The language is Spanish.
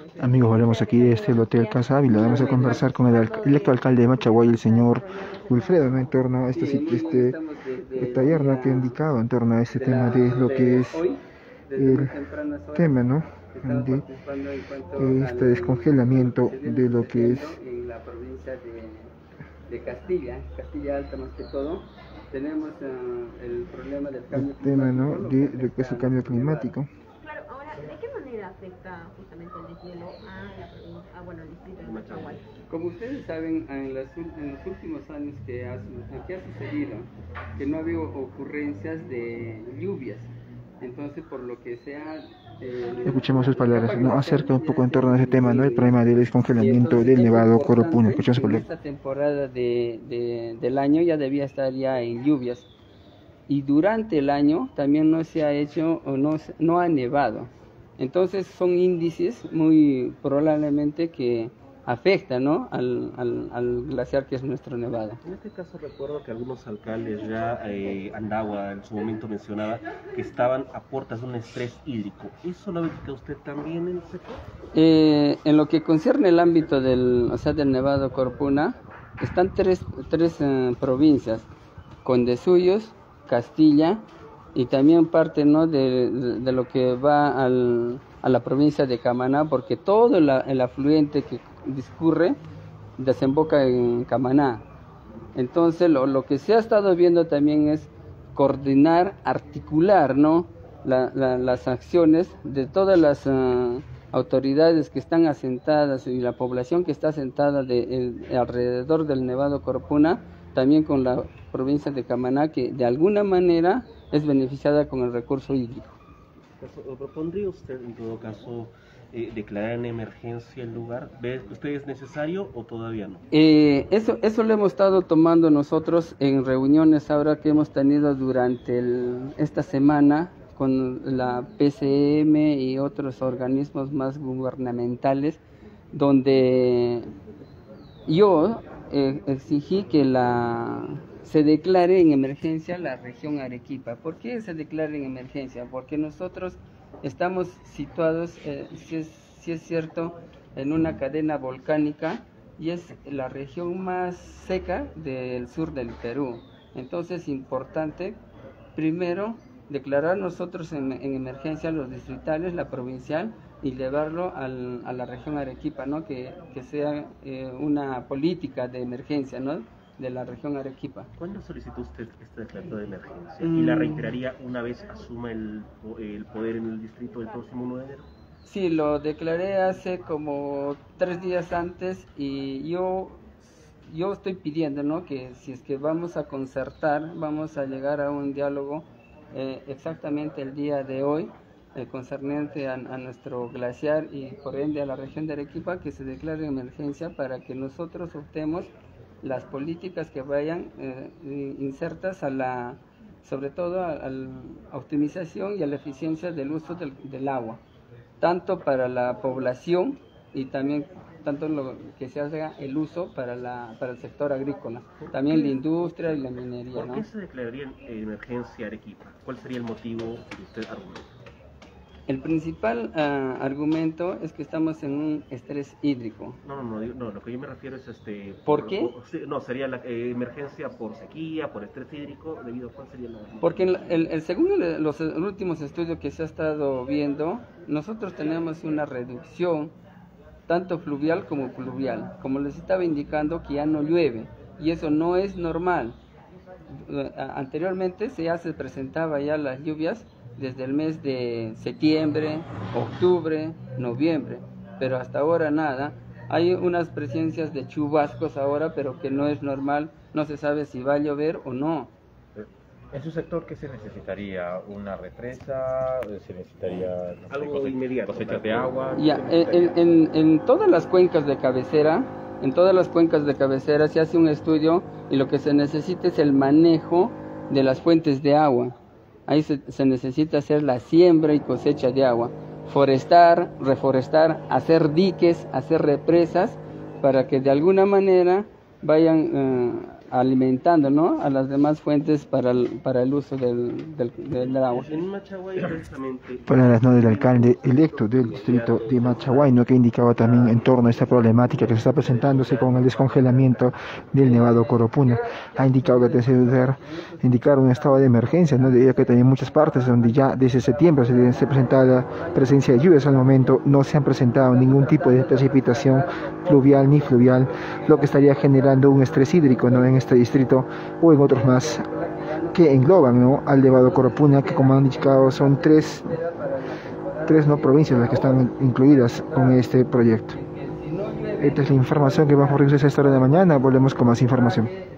Amigos, volvemos aquí desde el Hotel Casa Ávila. Vamos a conversar con el electo alcalde de Machaguay, el señor Wilfredo, ¿no? En torno a este taller, ¿no?, que indicaba en torno a este tema de lo que es el tema, ¿no?, de este descongelamiento de lo que es en la provincia de Castilla Alta más que todo. Tenemos el problema del cambio el tema, ¿no?, climático, de lo que es el cambio climático. Claro, ahora, ¿de qué manera afecta justamente el deshielo a la provincia, al distrito de Machaguay? Como ustedes saben, en los últimos años que ha sucedido, que no ha habido ocurrencias de lluvias. Entonces, por lo que sea... Escuchemos sus palabras, ¿no?, acerca un poco en torno a ese tema, ¿no?, el problema del descongelamiento del Nevado Coropuna. Escuchemos sus palabras. Esta temporada del año ya debía estar ya en lluvias. Y durante el año también no se ha hecho o no ha nevado. Entonces son índices muy probablemente que afectan, ¿no?, al glaciar que es nuestro Nevado. En este caso recuerdo que algunos alcaldes ya, Andagua en su momento mencionaba que estaban a puertas de un estrés hídrico. ¿Eso lo verifica usted también en el sector? En lo que concierne el ámbito del Nevado Coropuna, están tres provincias, Condesuyos, Castilla y también parte, ¿no?, de lo que va a la provincia de Camaná, porque todo el afluente que discurre desemboca en Camaná. Entonces lo que se ha estado viendo también es coordinar, articular, ¿no?, las acciones de todas las autoridades que están asentadas y la población que está asentada alrededor del Nevado Coropuna, también con la provincia de Camaná, que de alguna manera es beneficiada con el recurso hídrico. ¿Propondría usted en todo caso declarar en emergencia el lugar? ¿Ve usted es necesario o todavía no? Eso lo hemos estado tomando nosotros en reuniones ahora que hemos tenido durante esta semana con la PCM y otros organismos más gubernamentales, donde yo exigí que se declare en emergencia la región Arequipa. ¿Por qué se declara en emergencia? Porque nosotros estamos situados, si es cierto, en una cadena volcánica y es la región más seca del sur del Perú. Entonces es importante, primero, declarar nosotros en emergencia los distritales, la provincial, y llevarlo a la región Arequipa, ¿no?, que sea una política de emergencia, ¿no?, de la región Arequipa. ¿Cuándo solicitó usted esta declaración de emergencia? ¿Y la reiteraría una vez asuma el poder en el distrito el próximo 1 de enero? Sí, lo declaré hace como 3 días antes y yo estoy pidiendo, ¿no?, que si es que vamos a concertar, vamos a llegar a un diálogo exactamente el día de hoy, concerniente a nuestro glaciar y por ende a la región de Arequipa, que se declare emergencia para que nosotros optemos las políticas que vayan insertas sobre todo a la optimización y a la eficiencia del uso del agua, tanto para la población y también tanto lo que se haga el uso para el sector agrícola, también la industria y la minería, ¿no? ¿Por qué se declararía en emergencia Arequipa? ¿Cuál sería el motivo que usted argumenta? El principal argumento es que estamos en un estrés hídrico. No, lo que yo me refiero es ¿Por qué? No, sería la emergencia por sequía, por estrés hídrico, debido a cuál sería la... Porque según los últimos estudios que se ha estado viendo, nosotros tenemos una reducción tanto fluvial como pluvial. Como les estaba indicando, que ya no llueve y eso no es normal. Anteriormente se presentaba ya las lluvias desde el mes de septiembre, octubre, noviembre, pero hasta ahora nada. Hay unas presencias de chubascos ahora, pero que no es normal, no se sabe si va a llover o no. ¿En su sector qué se necesitaría? ¿Una represa? ¿Se necesitaría algo inmediato, cosechas de agua? Ya, en todas las cuencas de cabecera, se hace un estudio y lo que se necesita es el manejo de las fuentes de agua. Ahí se necesita hacer la siembra y cosecha de agua, forestar, reforestar, hacer diques, hacer represas, para que de alguna manera vayan alimentando, ¿no?, a las demás fuentes para el uso del agua. En Machaguay, precisamente. Palabras, ¿no?, del alcalde electo del distrito de Machaguay, ¿no?, que indicaba también en torno a esta problemática que se está presentándose con el descongelamiento del Nevado Coropuna. Ha indicado que se debe indicar un estado de emergencia, ¿no?, debido a que también muchas partes donde ya desde septiembre se presentaba la presencia de lluvias, al momento no se han presentado ningún tipo de precipitación pluvial ni fluvial, lo que estaría generando un estrés hídrico, ¿no?, en este distrito o en otros más que engloban, ¿no?, al Nevado Coropuna, que como han indicado son tres ¿no?, provincias las que están incluidas con este proyecto. Esta es la información que vamos a revisar esta hora de mañana. Volvemos con más información.